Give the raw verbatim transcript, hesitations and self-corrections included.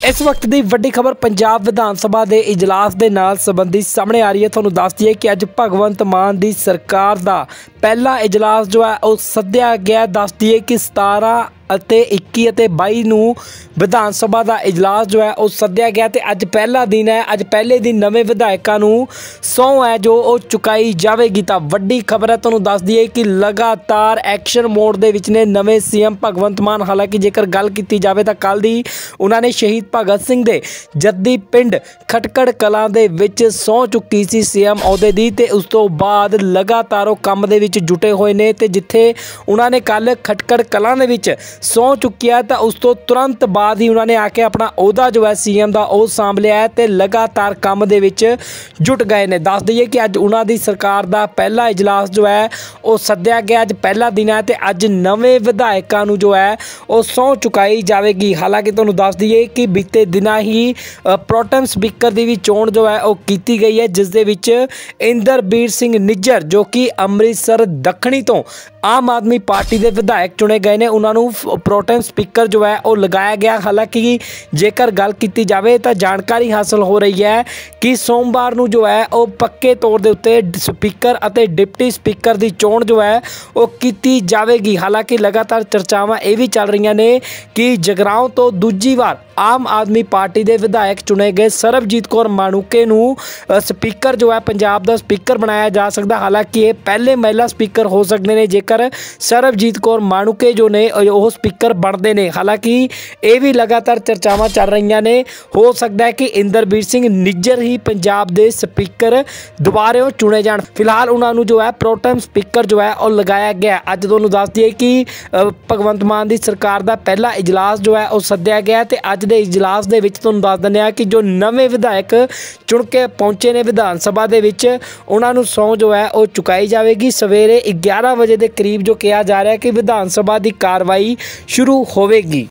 इस वक्त की वड्डी खबर पंजाब विधान सभा के इजलास के नाल संबंधी सामने आ रही है। तुहानूं दस दईए कि अज भगवंत मान की सरकार का पहला इजलास जो है वह सद्या गया। दस दईए कि सतारह ਅਤੇ इक्की ਅਤੇ बाई ਨੂੰ विधान सभा का इजलास जो है वह सद्या गया तो अज पहला दिन है। अज पहले दिन नवे विधायकों को सौं है जो वो चुकाई जाएगी। तो वड्डी खबर है, तुहानूं दस दईए कि लगातार एक्शन मोड दे विच ने नवे सीएम भगवंत मान। हालांकि जेकर गल की जाए तो कल दी उन्होंने शहीद भगत सिंह के जद्दी पिंड खटकड़ कलां दे विच सौं चुकी सी सीएम अहुदे दी ते उस तो बाद लगातार वो काम दे विच जुटे हुए ने ते जिथे उन्होंने कल खटकड़ कलां दे विच सौं चुकिया तो उस तो तुरंत बाद ही उन्होंने आके अपना अहुदा जो है सीएम का वह सांभ लिया है तो लगातार काम दे विच जुट गए ने। दस दईए कि अज उन्हों की सरकार का पहला इजलास जो है वह सद्या गया। अज पहला दिन है तो अज नवे विधायकों को जो है वह सौं चुकाई जाएगी। हालांकि तुहानूं दस दईए कि बीते दिन ही प्रोटेम स्पीकर की भी चोण जो है वह की गई है, जिस दे विच इंदरबीर सिंह निज्जर जो कि अमृतसर दक्षिणी तो आम आदमी पार्टी के विधायक चुने गए ने, उन्होंने प्रोटेम स्पीकर जो है वह लगाया गया। हालांकि जेकर गल की जाए तो जानकारी हासिल हो रही है कि सोमवार को जो है वह पक्के तौर के उत्ते स्पीकर और डिप्टी स्पीकर की चोण जो है वह की जाएगी। हालांकि लगातार चर्चावां ये भी चल रही ने कि जगराओं तो दूजी बार आम आदमी पार्टी के विधायक चुने गए सरबजीत कौर माणूके नूं स्पीकर जो है पंजाब का स्पीकर बनाया जा सकता। हालांकि ये पहले महिला स्पीकर हो सकते हैं जेकर सरबजीत कौर माणूके जो ने वो स्पीकर बनते हैं। हालांकि ये भी लगातार चर्चावां चल रही ने, हो सकता है कि इंदरबीर सिंह निज्जर ही पंजाब के स्पीकर दोबारा चुने जान। फिलहाल उन्होंने जो है प्रोटेम स्पीकर जो है वह लगाया गया। अज तुहानूं दस दईए कि भगवंत मान की सरकार का पहला इजलास जो है वह सद्या गया तो अज दे इजलास दे विच तुहानूं दस दिंदे कि जो नवे विधायक चुन के पहुंचे ने विधान सभा दे विच उन्होंने सौं जो है वह चुकाई जाएगी। सवेरे ग्यारह बजे के करीब जो कहा जा रहा है कि विधान सभा की कार्रवाई शुरू होगी।